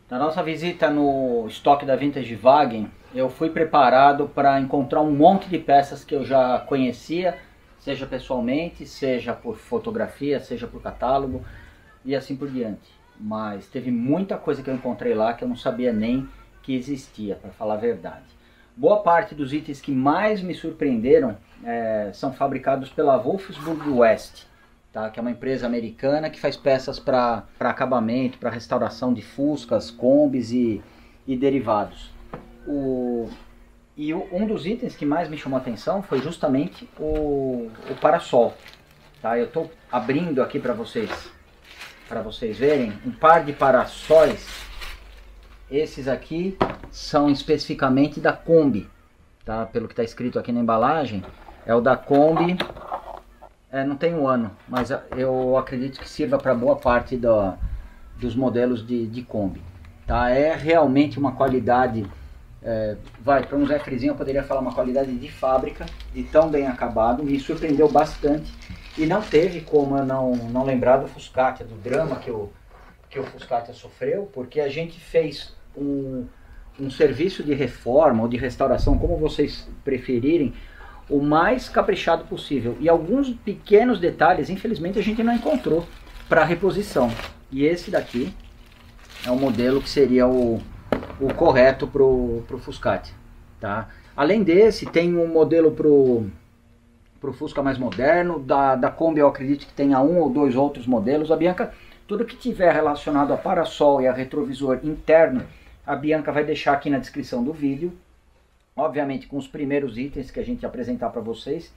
Na nossa visita no estoque da Vintage Wagen, eu fui preparado para encontrar um monte de peças que eu já conhecia, seja pessoalmente, seja por fotografia, seja por catálogo e assim por diante. Mas teve muita coisa que eu encontrei lá que eu não sabia nem que existia, para falar a verdade. Boa parte dos itens que mais me surpreenderam são fabricados pela Wolfsburg West, tá? Que é uma empresa americana que faz peças para acabamento, para restauração de Fuscas, Kombis e derivados. Um dos itens que mais me chamou a atenção foi justamente o parasol. Tá? Eu estou abrindo aqui para vocês verem um par de parassóis. Esses aqui são especificamente da Kombi, tá? Pelo que está escrito aqui na embalagem, é o da Kombi. Não tem um ano, mas eu acredito que sirva para boa parte dos modelos de Kombi. Tá? É realmente uma qualidade, para um Zé Frizinho eu poderia falar uma qualidade de fábrica, de tão bem acabado, me surpreendeu bastante. E não teve como eu não lembrar do Fuscatia, do drama que o Fuscatia sofreu, porque a gente fez um serviço de reforma ou de restauração, como vocês preferirem, o mais caprichado possível. E alguns pequenos detalhes, infelizmente, a gente não encontrou para reposição. E esse daqui é o modelo que seria o correto para o Fuscatia. Tá? Além desse, tem um modelo para o Fusca mais moderno. Da Kombi eu acredito que tenha um ou dois outros modelos. A Bianca, tudo que tiver relacionado a parasol e a retrovisor interno, a Bianca vai deixar aqui na descrição do vídeo. Obviamente com os primeiros itens que a gente apresentar para vocês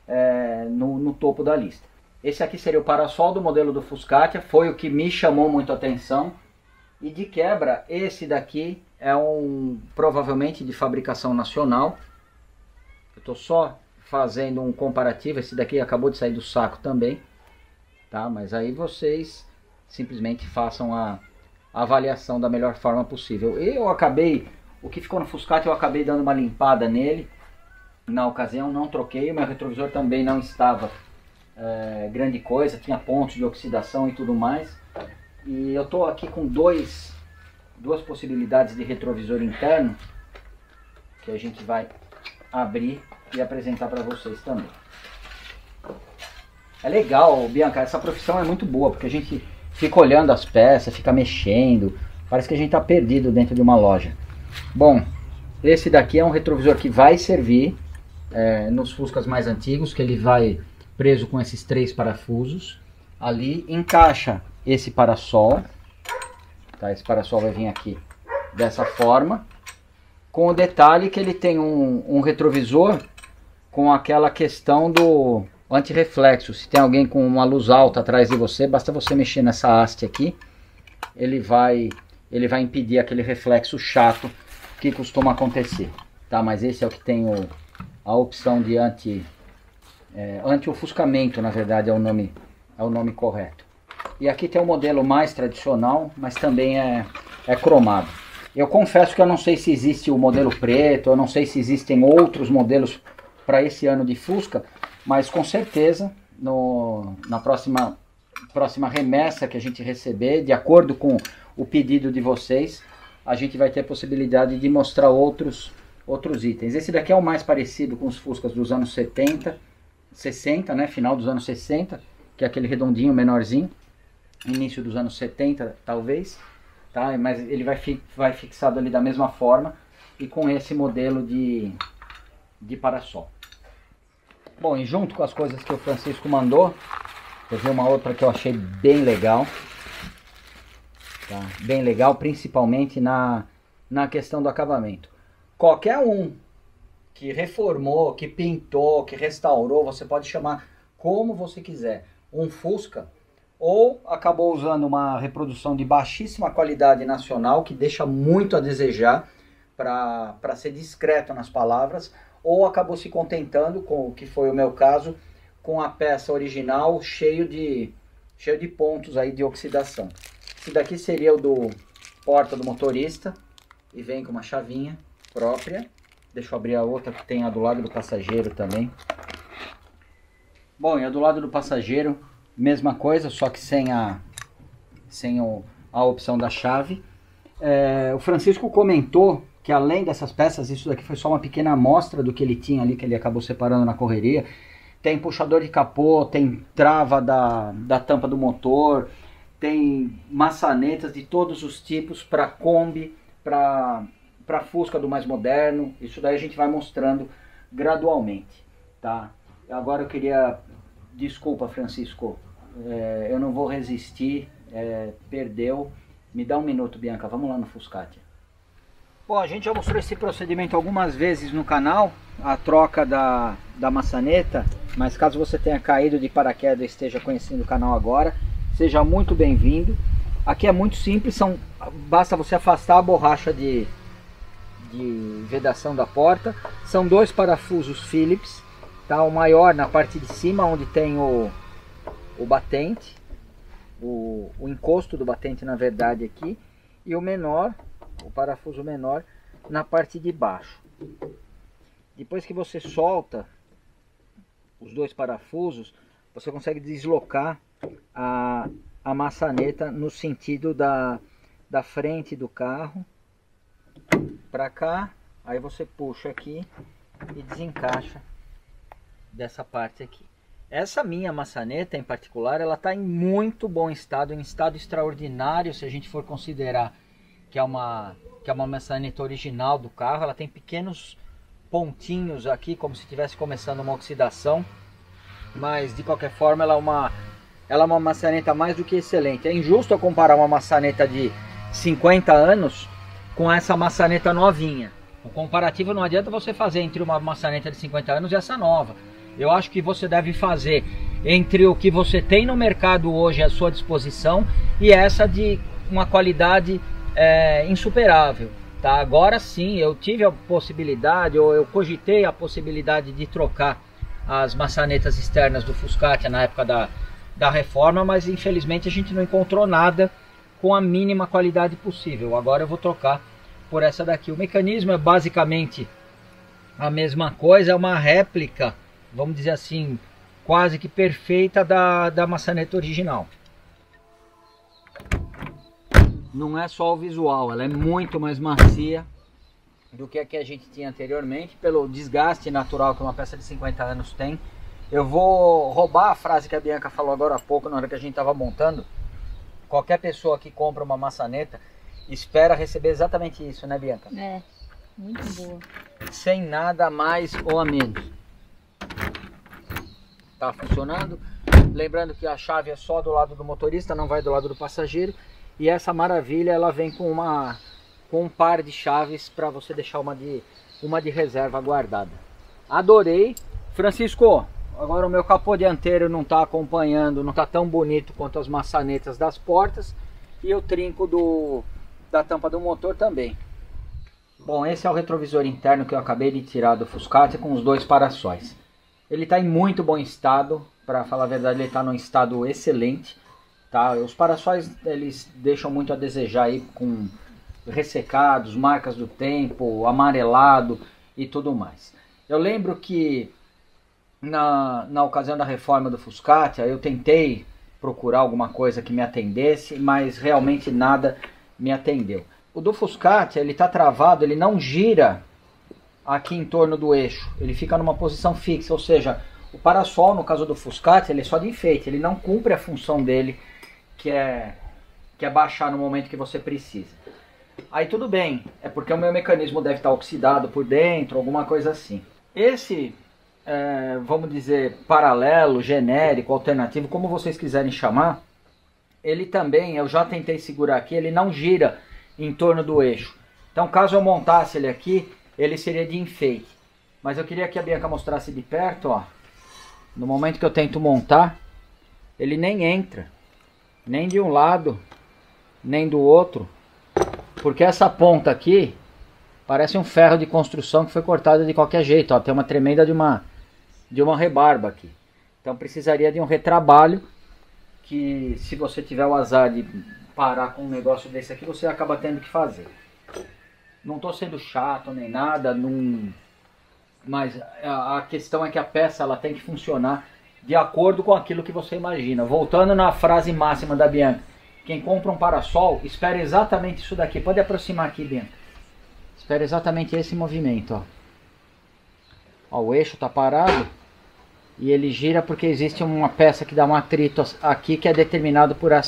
no topo da lista. Esse aqui seria o parasol do modelo do Fuscatia, foi o que me chamou muito a atenção. E de quebra, esse daqui é provavelmente de fabricação nacional. Eu estou só fazendo um comparativo, esse daqui acabou de sair do saco também. Tá? Mas aí vocês simplesmente façam a avaliação da melhor forma possível. O que ficou no Fuscatia eu acabei dando uma limpada nele. Na ocasião não troquei, o meu retrovisor também não estava grande coisa, tinha pontos de oxidação e tudo mais. E eu estou aqui com duas possibilidades de retrovisor interno, que a gente vai abrir e apresentar para vocês também. É legal, Bianca, essa profissão é muito boa, porque a gente fica olhando as peças, fica mexendo, parece que a gente está perdido dentro de uma loja. Bom, esse daqui é um retrovisor que vai servir nos Fuscas mais antigos, que ele vai preso com esses 3 parafusos. Ali encaixa esse parasol, tá? Esse parasol vai vir aqui dessa forma, com o detalhe que ele tem um retrovisor com aquela questão do antirreflexo. Se tem alguém com uma luz alta atrás de você, basta você mexer nessa haste aqui, ele vai impedir aquele reflexo chato que costuma acontecer, tá? Mas esse é o que tem a opção de anti-ofuscamento, na verdade é o nome correto. E aqui tem o modelo mais tradicional, mas também é cromado. Eu confesso que eu não sei se existe o modelo preto, eu não sei se existem outros modelos para esse ano de Fusca, mas com certeza na próxima remessa que a gente receber, de acordo com o pedido de vocês, a gente vai ter a possibilidade de mostrar outros itens. Esse daqui é o mais parecido com os Fuscas dos anos 70, 60, né? Final dos anos 60, que é aquele redondinho menorzinho, início dos anos 70 talvez, tá? Mas ele vai fixado ali da mesma forma e com esse modelo de parasol. Bom, e junto com as coisas que o Francisco mandou, eu vi uma outra que eu achei bem legal. Tá? Bem legal, principalmente na questão do acabamento. Qualquer um que reformou, que pintou, que restaurou, você pode chamar como você quiser, um Fusca, ou acabou usando uma reprodução de baixíssima qualidade nacional, que deixa muito a desejar, para ser discreto nas palavras, ou acabou se contentando, com o que foi o meu caso, com a peça original cheio de pontos aí de oxidação. Esse daqui seria o do porta do motorista e vem com uma chavinha própria. Deixa eu abrir a outra que tem a do lado do passageiro também. Bom, e a do lado do passageiro, mesma coisa, só que sem a opção da chave. O Francisco comentou que além dessas peças, isso daqui foi só uma pequena amostra do que ele tinha ali, que ele acabou separando na correria. Tem puxador de capô, tem trava da tampa do motor, tem maçanetas de todos os tipos para Kombi, para Fusca do mais moderno. Isso daí a gente vai mostrando gradualmente, tá? Agora eu queria... Desculpa, Francisco, eu não vou resistir, perdeu. Me dá um minuto, Bianca, vamos lá no Fuscatia. Bom, a gente já mostrou esse procedimento algumas vezes no canal, a troca da maçaneta, mas caso você tenha caído de paraquedas e esteja conhecendo o canal agora, seja muito bem-vindo. Aqui é muito simples, basta você afastar a borracha de vedação da porta. São 2 parafusos Phillips, tá? O maior na parte de cima, onde tem o batente, o encosto do batente na verdade aqui, e o menor, o parafuso menor, na parte de baixo. Depois que você solta os 2 parafusos, você consegue deslocar a maçaneta no sentido da frente do carro para cá. Aí você puxa aqui e desencaixa dessa parte aqui. Essa minha maçaneta em particular, ela está em muito bom estado, em estado extraordinário, se a gente for considerar que é uma maçaneta original do carro. Ela tem pequenos pontinhos aqui, como se estivesse começando uma oxidação, mas de qualquer forma ela é uma maçaneta mais do que excelente. É injusto eu comparar uma maçaneta de 50 anos com essa maçaneta novinha. O comparativo não adianta você fazer entre uma maçaneta de 50 anos e essa nova. Eu acho que você deve fazer entre o que você tem no mercado hoje à sua disposição e essa de uma qualidade insuperável, tá? Agora sim, eu tive a possibilidade, ou eu cogitei a possibilidade de trocar as maçanetas externas do Fuscatia na época da reforma, mas infelizmente a gente não encontrou nada com a mínima qualidade possível. Agora eu vou trocar por essa daqui. O mecanismo é basicamente a mesma coisa, é uma réplica, vamos dizer assim, quase que perfeita da maçaneta original. Não é só o visual, ela é muito mais macia do que a que a gente tinha anteriormente, pelo desgaste natural que uma peça de 50 anos tem. Eu vou roubar a frase que a Bianca falou agora há pouco, na hora que a gente estava montando. Qualquer pessoa que compra uma maçaneta espera receber exatamente isso, né, Bianca? É, muito boa. Sem nada a mais ou a menos. Tá funcionando. Lembrando que a chave é só do lado do motorista, não vai do lado do passageiro. E essa maravilha, ela vem com um par de chaves para você deixar uma de reserva guardada. Adorei. Francisco, agora o meu capô dianteiro não está acompanhando, não está tão bonito quanto as maçanetas das portas. E o trinco da tampa do motor também. Bom, esse é o retrovisor interno que eu acabei de tirar do Fuscatia com os 2 para-sóis. Ele está em muito bom estado, para falar a verdade ele está num estado excelente. Tá? Os para-sóis eles deixam muito a desejar aí, com ressecados, marcas do tempo, amarelado e tudo mais. Eu lembro que na ocasião da reforma do Fuscatia eu tentei procurar alguma coisa que me atendesse, mas realmente nada me atendeu. O do Fuscatia, ele está travado, ele não gira aqui em torno do eixo, ele fica numa posição fixa, ou seja, o parasol no caso do Fuscatia ele é só de enfeite, ele não cumpre a função dele, que é baixar no momento que você precisa. Aí tudo bem, é porque o meu mecanismo deve estar oxidado por dentro, alguma coisa assim. Esse, vamos dizer, paralelo, genérico, alternativo, como vocês quiserem chamar, ele também, eu já tentei segurar aqui, ele não gira em torno do eixo. Então caso eu montasse ele aqui, ele seria de enfeite. Mas eu queria que a Bianca mostrasse de perto, ó. No momento que eu tento montar, ele nem entra. Nem de um lado, nem do outro. Porque essa ponta aqui parece um ferro de construção que foi cortado de qualquer jeito. Ó. Tem uma tremenda de uma rebarba aqui. Então precisaria de um retrabalho, que se você tiver o azar de parar com um negócio desse aqui, você acaba tendo que fazer. Não estou sendo chato nem nada, mas a questão é que a peça ela tem que funcionar de acordo com aquilo que você imagina. Voltando na frase máxima da Bianca, quem compra um parasol, espera exatamente isso daqui. Pode aproximar aqui dentro. Espera exatamente esse movimento, ó. Ó, o eixo tá parado e ele gira porque existe uma peça que dá um atrito aqui que é determinado por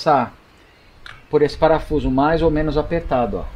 esse parafuso mais ou menos apertado, ó.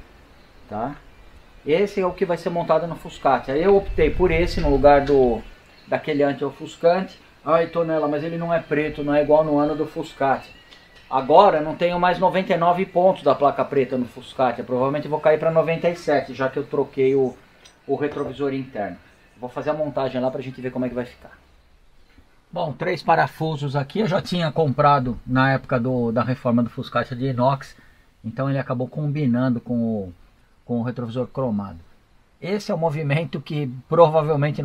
Tá? Esse é o que vai ser montado no Fuscati. Aí eu optei por esse no lugar daquele anti-ofuscante. Ai, Tonela, mas ele não é preto, não é igual no ano do Fuscati. Agora não tenho mais 99 pontos da placa preta no Fuscati. Eu provavelmente vou cair para 97, já que eu troquei o retrovisor interno. Vou fazer a montagem lá para a gente ver como é que vai ficar. Bom, 3 parafusos aqui. Eu já tinha comprado na época da reforma do Fuscati de inox. Então ele acabou combinando com o retrovisor cromado. Esse é o movimento que provavelmente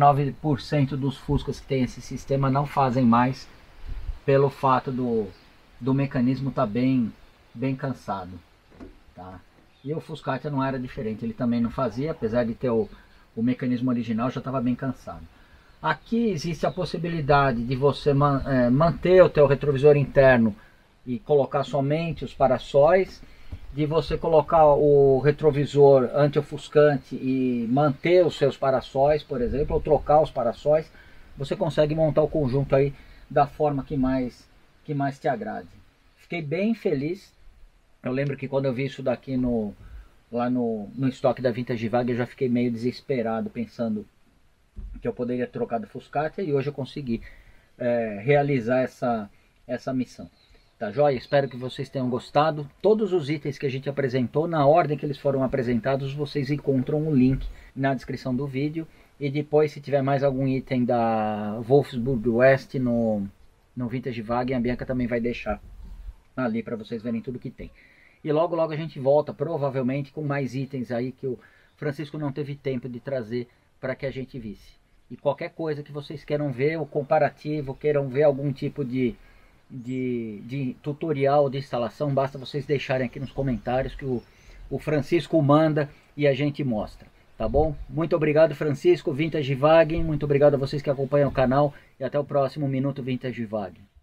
99% dos Fuscas que tem esse sistema não fazem mais, pelo fato do mecanismo estar bem cansado, tá? E o Fuscati não era diferente, ele também não fazia, apesar de ter o mecanismo original, já estava bem cansado. Aqui existe a possibilidade de você manter o teu retrovisor interno e colocar somente os parassóis, de você colocar o retrovisor anti-ofuscante e manter os seus parassóis, por exemplo, ou trocar os parassóis. Você consegue montar o conjunto aí da forma que mais te agrade. Fiquei bem feliz. Eu lembro que quando eu vi isso daqui lá no estoque da Vintage Wag, eu já fiquei meio desesperado, pensando que eu poderia trocar do Fuscati, e hoje eu consegui realizar essa missão. Tá joia? Espero que vocês tenham gostado. Todos os itens que a gente apresentou, na ordem que eles foram apresentados, vocês encontram o link na descrição do vídeo. E depois, se tiver mais algum item da Wolfsburg West no Vintage Wag, a Bianca também vai deixar ali para vocês verem tudo que tem. E logo a gente volta, provavelmente, com mais itens aí que o Francisco não teve tempo de trazer para que a gente visse. E qualquer coisa que vocês queiram ver, o comparativo, queiram ver algum tipo de tutorial de instalação, basta vocês deixarem aqui nos comentários que o Francisco manda e a gente mostra, tá bom? Muito obrigado, Francisco, Vintage Wag, muito obrigado a vocês que acompanham o canal e até o próximo Minuto Vintage Wag.